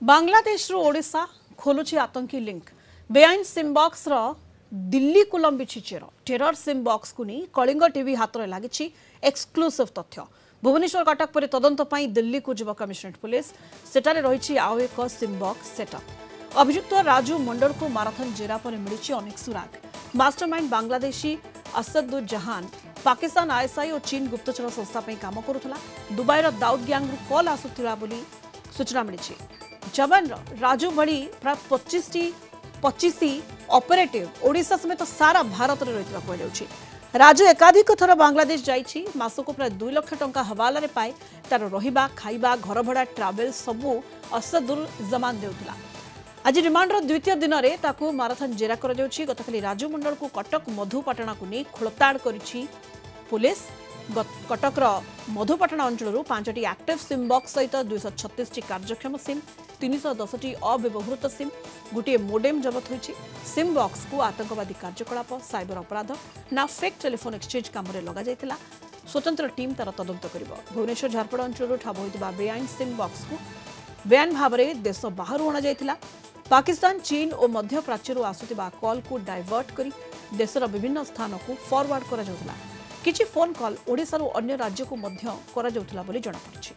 बांग्लादेश रु ओडिशा खोलुची आतंकी लिंक बेआईन सिम बॉक्स रो दिल्ली को लंबिछि चेर टेरर सिम बॉक्स को नहीं कलिंग टीवी हाथ में लगी एक्सक्लूसिव तथ्य भुवनेश्वर कटक पर तदंत पाई दिल्ली को जीव कमिशनरेट पुलिस सेटारे रही आउ एक सिम बॉक्स सेटअप अभियुक्त राजू मंडल को माराथन जेरा पर मिली अनेक सुराग मास्टरमाइंड बांग्लादेशी असदुज्जहान पाकिस्तान आईएसआई और चीन गुप्तचर संस्था काम करुला दुबईर दाऊद गैंग रु कॉल आसुथिबा बोली सूचना मिली जवान राजू भली प्राय 25 ऑपरेटिव ओडिशा समेत सारा भारत में रही कहुच्छी राजू एकाधिक थर बांग्लादेश जाइछि मासको प्राय 2 लाख टंका हवाला रे पाए तार रहिबा खाइबा घर भड़ा ट्रावेल सबू असदुर जमान देउथिला आज रिमांडर द्वितीय दिन में ताकू माराथन जेरा कर गतकाली राजू मंडल को कटक मधुपाटना को नहीं खोलताड़ करिछि पुलिस कटकर मधुपाटना अंचल 5टी एक्टिव सिम बॉक्स सहित 236 कार्यक्षम सिम 310 अव्यवहृत सिम गोटे मोडेम जबत होइछि सिम बॉक्स को आतंकवादी कार्यकलाप साइबर अपराध ना फेक टेलीफोन एक्सचेंज काम लगा जाइतिला स्वतंत्र टीम तार तदंत करिबो भुवनेश्वर झारपड़ अंचल ठाब होइतिबा बेआईन सिम बॉक्स को बेआईन भाव में देश बाहर अणा जाइतिला पाकिस्तान चीन और मध्य प्राच्य आसुतिबा कॉल को डाइवर्ट करी देशर विभिन्न स्थान को फॉरवर्ड करा जाउतिला किछि फोन कॉल ओडिशा रो अन्य राज्य को मध्य करा जाउतिला बोली जणा पड़छि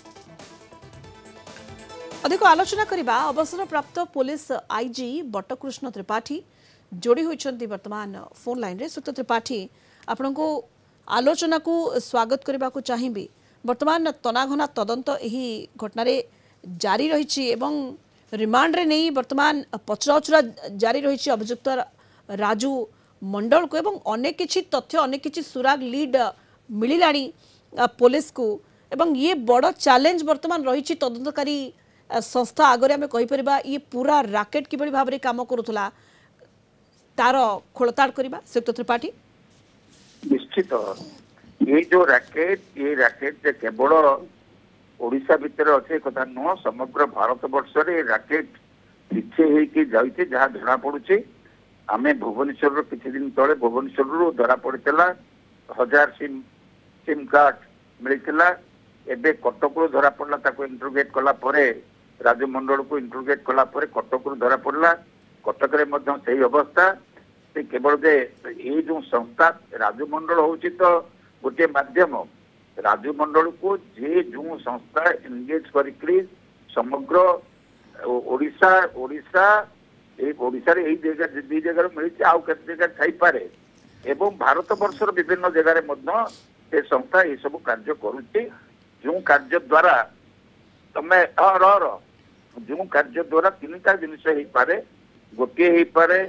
अधिक आलोचना करिबा अवसर प्राप्त पुलिस आईजी बटकृष्ण त्रिपाठी जोड़ी होइछन्ती वर्तमान फोन लाइन रे सुत त्रिपाठी आपन को आलोचना को स्वागत करबा को चाहिबी वर्तमान तनाघना तदंत एही घटना रे जारी रहिछि एवं रिमांड रे नहीं वर्तमान पचराउचरा जारी रही अभियुक्त राजू मंडल को एवं अनेक किछि तथ्य अनेक किछि सुराग लीड मिलिलानी पुलिस को एवं ये बड़ चैलेंज वर्तमान रही तदंतकारी संस्था आगे आम कहीपर ये पूरा राकेट किभली भाव में काम करुला तार खोलताड़ करबा सुक्त त्रिपाठी निश्चित ये जो राकेट केवल ओडिशा भितर अच्छे कथा नुह समग्र भारत वर्ष रे राकेट पीछे होके जाइए जहाँ जना पड़ुचे आमे भुवनेश्वर किसी दिन तले भुवनेश्वर धरा पड़ता 1000 सिम कार्ड मिलता एबे कटक धरा पड़ा ताको इंटरोगेट कला परे राजू मंडल को इंटरोगेट कला परे कटक धरा पड़ा कटक रे मध्य सही अवस्था से केवल जे ये जो संस्था राजू मंडल होची तो गोटे माध्यम राजू मंडल को जे जो संस्था एंगेज करी समग्र ओडिशा ओडिशा दी जगह मिली आउ के जगह थाईपारे एवं भारत वर्षर विभिन्न जगह से संस्था ये सब कार्य करुच्ची जो कार्य द्वारा तमें जो कार्य द्वारा 3टा जिनिस हो पारे गोटे हो पारे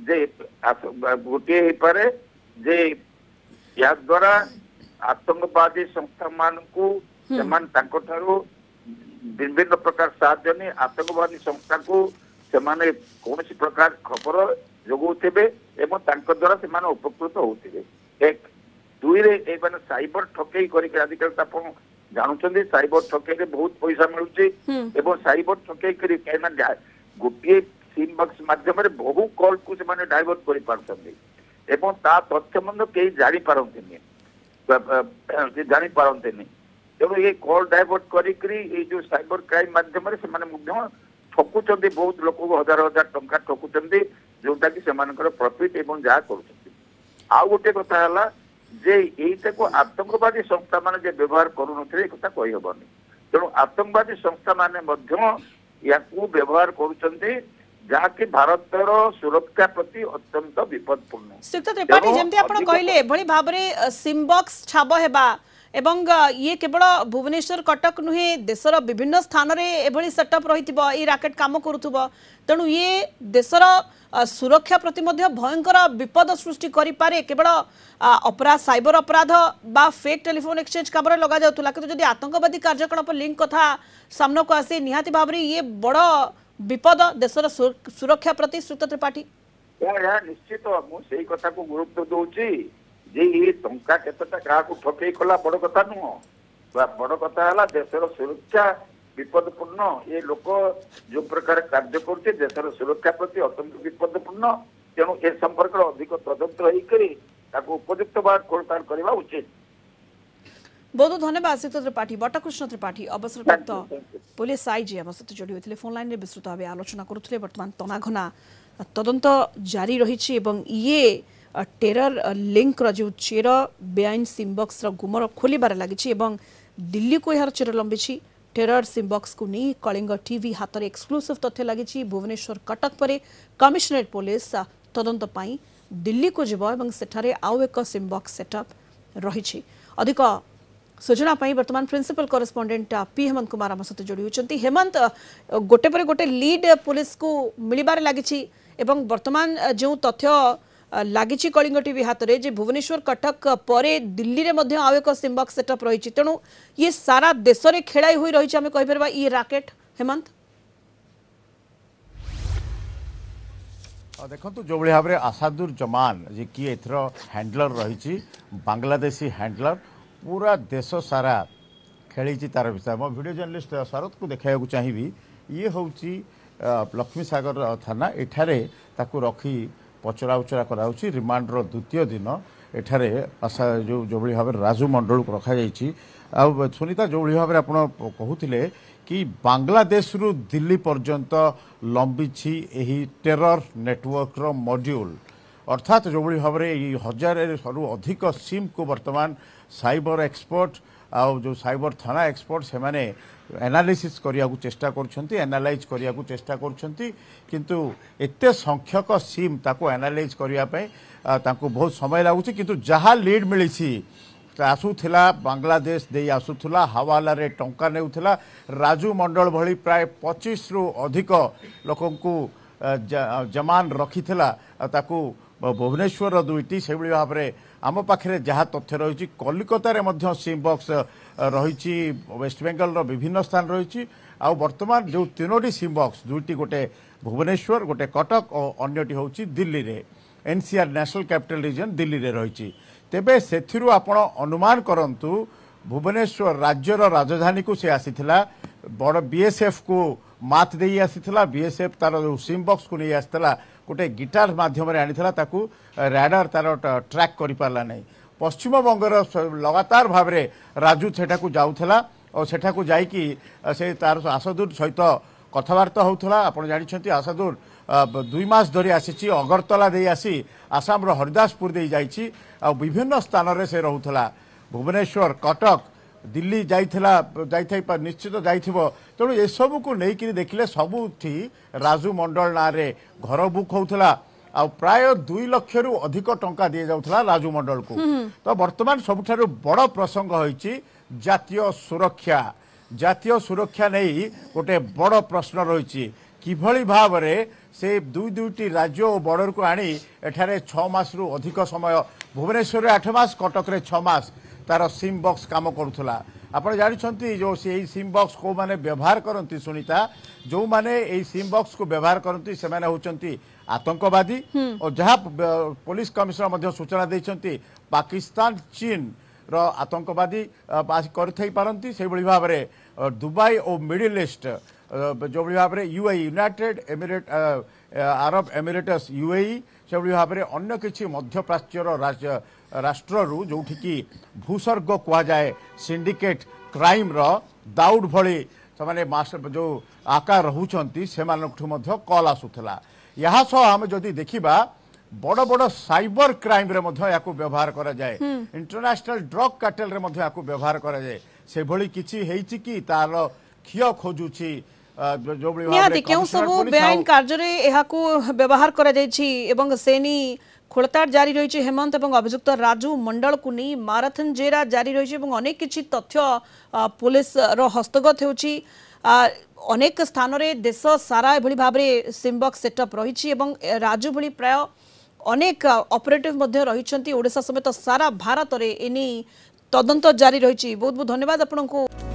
जे या द्वारा आतंकवादी संस्था मान को विभिन्न प्रकार साहाय्य नहीं आतंकवादी संस्था को सेमाने कौन प्रकार खबर जोगौथे एवं द्वारा से उपकृत होते एक दुई रे साइबर ठकई कर जानते साइबर ठकई बहुत पैसा मिलूँ साइबर ठकई कर गोटे सिम बॉक्स मध्यम बहु कॉल को डाइवर्ट कर पारछन्ती एवं ता तथ्य कई जानी पारते तेणु ये कॉल डाइवर्ट करी जो साइबर क्राइम मध्यम ठकुचंदी बहुत लोक को 1000 टंका ठकुचंदी जोटा कि सेमानकर प्रॉफिट एवं जहाँ कर गोटे कथा है जे यहीटा को आतंकवादी संस्था माने जे व्यवहार करुनथिले कथा कहि हबनी तेणु आतंकवादी संस्था माने मध्य या को व्यवहार करुचंदी जहाँकि भारतर सुरक्षा प्रति अत्यंत विपदपूर्ण सुक्त त्रिपाठी जेमती आपण कहले एभली भाव रे सिम बॉक्स छाब हेबा एवं ये केवल भुवनेश्वर कटक नुहे देशर विभिन्न स्थान रे एभली सेटअप रहिथिबो ई राकेट काम करुथुबो तेणु ये देशर सुरक्षा प्रति मध्य भयंकर विपद सृष्टि करि पारे केवल अपराध साइबर अपराध बा फेक टेलीफोन एक्सचेंज कामरे लगा जाउतला कि जदि आतंकवादी कार्यकलाप लिंक कथा सामना को आसे निहाती भाव रे ये बड़ विपद देशर सुरक्षा प्रति सुक्त त्रिपाठी निश्चित मुझे कथा को गुरुत्व दूची जे ये टंका केतटा क्या ठकई कला बड़ कथा नुह बड़ कथा है देशर सुरक्षा विपदपूर्ण ये लोक जो प्रकार कार्य करते देशर सुरक्षा प्रति अत्यंत विपदपूर्ण तेणु ए संपर्क अधिक तदंत होकर उपयुक्त भाव खोलताड़ करवा उचित बहुत बहुत धन्यवाद आशुतोष त्रिपाठी बटकृष्ण त्रिपाठी अवसरप्राप्त पुलिस आईजी आम सहित जोड़ी होते फोन लाइन में विस्तृत भाव आलोचना करुले बर्तमान तनाघना तदंत जारी रही ये टेरर लिंक जो चेर बेआईन सिमबक्स गुमर खोलिबार लगी दिल्ली को यार चेर लंबी टेरर सिमबक्स को नहीं कलिंग टीवी हाथ में एक्सक्लूसिव तथ्य लगी भुवनेश्वर कटक पर कमिशनरेट पुलिस तदंत पाई दिल्ली को जीव सेठारे आउ एक सिमबक्स सेटअप रही अधिक सूचना वर्तमान principal correspondent P Hemant Kumar आम सहित जोड़ी होती हेमंत गोटे पर गोटे लीड पुलिस को मिलबार लगी वर्तमान जो तथ्य लगी कलिंग टीवी हाथ में जे भुवनेश्वर कटक पर दिल्ली में आउ एक सिमबक्स सेटअप रही तेणु ये सारा देश में खेलाई हुई रही आम कहीपर ये राकेट हेमंत देखो जो भाव में आसादुर जमान जी कि एथर हैंडलर रही बांग्लादेशी हैंडलर पूरा देश सारा खेली तार विषय मो वीडियो जर्नलिस्ट शरद को देखा चाहिए ये हूँ लक्ष्मी सागर थाना एठारे ताकू रखी पचरा उचरा कराऊँ रिमांडर द्वितीय दिन एठारे जो भाव राजू मंडल को रखा आ सुनीता जो भाव में आप कहते कि बांग्लादेश रु दिल्ली पर्यंत लंबी यही टेरर नेटवर्क रो मॉड्यूल अर्थात जो भाव में 1000 अधिक सिम को वर्तमान साइबर एक्सपर्ट आउ जो साइबर थाना एक्सपर्ट से माने एनालिसिस करिया को चेष्टा करछंती एनालाइज करिया को चेष्टा करछंती किंतु एते संख्यक सिम ताको एनालाइज करिया पे ताको बहुत समय लागुची किंतु जहा लीड मिलिछि आसुला बांग्लादेश दे आसुला हवाला रे टंका नेउथला राजू मंडल भली प्राय 25 रु अधिक लोकंकु जमान रखिथिला ताकू भुवनेश्वर दुईटी से भाव में आम पाखे जहाँ तथ्य रही कलिकतार सिम बक्स रही वेस्ट बेंगल विभिन्न स्थान रही आ बर्तमान जो तीनोटी सिम बक्स दुईटी गोटे भुवनेश्वर गोटे कटक और अन्यटी हूँ दिल्ली रे NCR national capital region Delhi रे रही तेबे सेथिरु आपण अनुमान करंतु भुवनेश्वर राज्यर राजधानी को से आसीथिला बड़ बीएसएफ को मात देई आसीथिला बीएसएफ तार सिम बक्स को नहीं आसीथिला गोटे गिटार माध्यम आनीला ताकू रैडार तार ट्रैक कर पारा नहीं पश्चिम बंगर लगातार भाव में राजू सेठाकू जाऊला और सेठाकू जाइकी से तार आसादुर सहित कथबार्ता होता आपड़ जानते आसादुर 2 मास धरी आसी अगरतला दे आसी आसाम हरिदासपुर दे जाइए आ विभिन्न स्थान में से रोला भुवनेश्वर कटक दिल्ली जाइथा निश्चित जाइथिबो तेणु ए सब को लेकिन देखिले सबुठी राजू मंडल ना रे घर बुक होउथला आ प्राय 2 लाख रु अधिक टंका दिए जाउथला राजू मंडल को तो वर्तमान सबुठारु बड़ प्रसंग होइछि जातीय सुरक्षा नहीं गोटे बड़ प्रश्न रही किभली भाव में से दुईटी राज्य और बॉर्डर को आनी एठारे 6 मास रु अधिक समय भुवनेश्वर 8 मास कटक रे 6 मास तार सिम बक्स काम करुला आपड़ जानते जो से सिम बक्स को माने व्यवहार करती सुनीता जो माने ए सिम बक्स को व्यवहार करती से माने होचंती आतंकवादी और जहाँ पुलिस कमिश्नर सूचना देते पाकिस्तान चीन रो आतंकवादी करथई पारंती से भली भाव में दुबई और मिडिल ईस्ट जो भाव में UAE united emirate Arab emirates UAE से भाव में अन्य किसी मध्यप्राच्यर राष्ट्र जो भूस्वर्ग कहुए सिंडिकेट क्राइम रो दाऊद भली से मास्टर जो आकार रोचंती से कल आसूला यहाँ सह आम जदि देखा बड़ बड़ साइबर क्राइम रे या व्यवहार करा जाए इंटरनेशनल ड्रग कार्टेल रे या व्यवहार करा जाए से भली किछि हेछि कि तार खिय खोजुछि जो निहाती केउ सब बेआईन कार्य रे एहाकू व्यवहार करा जायछि एवं सेनी खोलताड़ जारी रही हेमंत और अभियुक्त राजू मंडल को नहीं माराथन जेरा जारी रही अनेक किछि तथ्य पुलिस रो हस्तगत होछि अनेक स्थान रे देश सारा एभली भाव में सिमबक्स सेटअप रही राजू भली प्राय अनेक ऑपरेटिव रही ओडिशा समेत सारा भारत में एनी तदंत जारी रही बहुत बहुत धन्यवाद आपको।